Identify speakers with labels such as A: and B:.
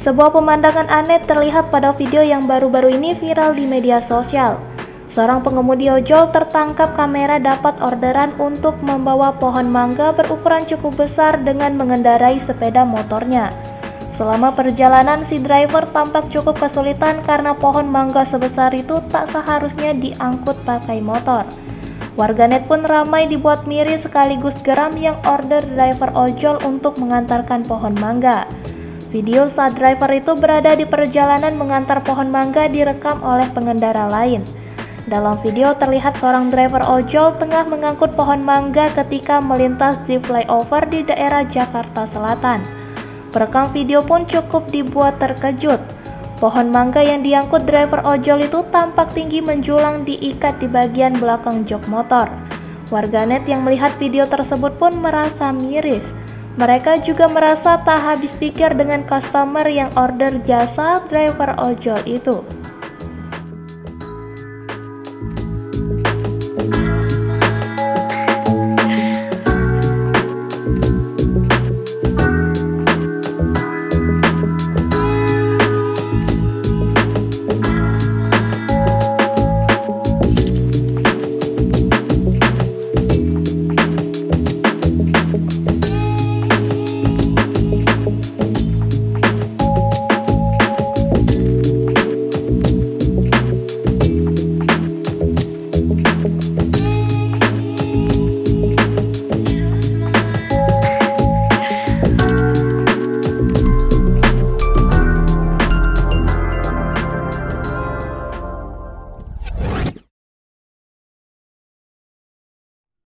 A: Sebuah pemandangan aneh terlihat pada video yang baru-baru ini viral di media sosial. Seorang pengemudi ojol tertangkap kamera dapat orderan untuk membawa pohon mangga berukuran cukup besar dengan mengendarai sepeda motornya. Selama perjalanan, si driver tampak cukup kesulitan karena pohon mangga sebesar itu tak seharusnya diangkut pakai motor. Warganet pun ramai dibuat miris sekaligus geram yang order driver ojol untuk mengantarkan pohon mangga. Video saat driver itu berada di perjalanan mengantar pohon mangga direkam oleh pengendara lain. Dalam video terlihat seorang driver ojol tengah mengangkut pohon mangga ketika melintas di flyover di daerah Jakarta Selatan. Perekam video pun cukup dibuat terkejut. Pohon mangga yang diangkut driver ojol itu tampak tinggi menjulang diikat di bagian belakang jok motor. Warganet yang melihat video tersebut pun merasa miris. Mereka juga merasa tak habis pikir dengan customer yang order jasa driver ojol itu.